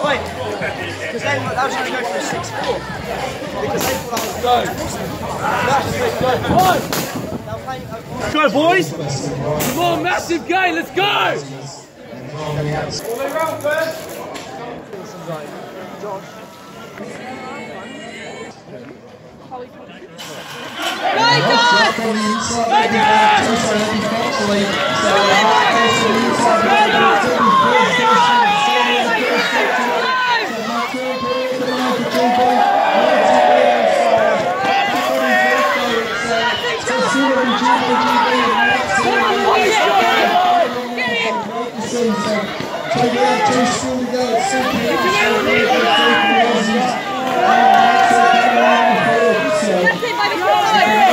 point. Because they was trying to go for a 6-4. Because they thought I was Go, boys! Come on, massive game, let's go! all the way round first. That's it,